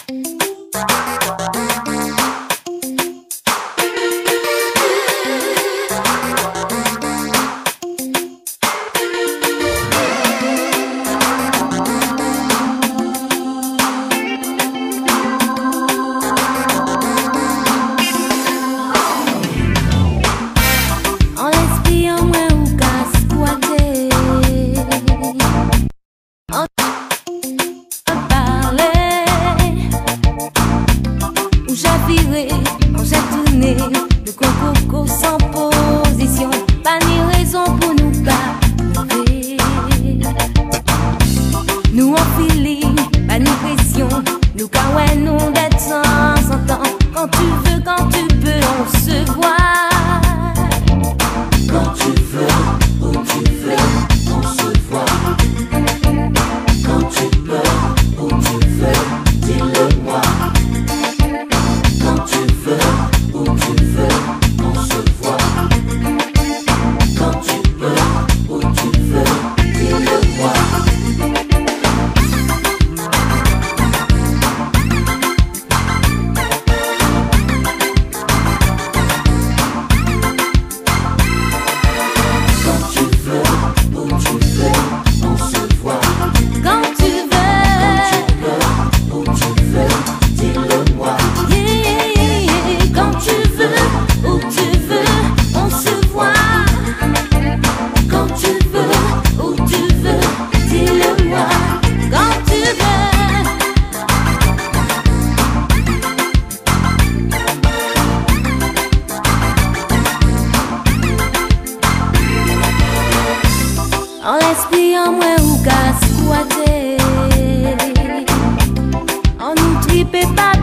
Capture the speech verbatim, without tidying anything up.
Le coco sans position, pas ni raison pour nous pas lever. Nous en feeling, pas ni pression, nous ouais nous d'être sans temps. Quand tu veux, quand tu peux, on se voit. Quand tu veux, où tu veux, on se voit. Quand tu peux, où tu veux, dis-le-moi. Quand tu veux, où tu veux, on se voit. Quand tu peux, où tu veux, dis-le-moi. Quand tu veux, où tu veux, on se voit. Quand tu veux, Où tu veux, dis-le-moi. yeah, yeah, yeah. Quand tu veux, où tu veux, on se voit. Quand tu veux, où tu veux, dis-le-moi. Quand tu veux. En respirant moins ou gaz squatté, en nous tripé pas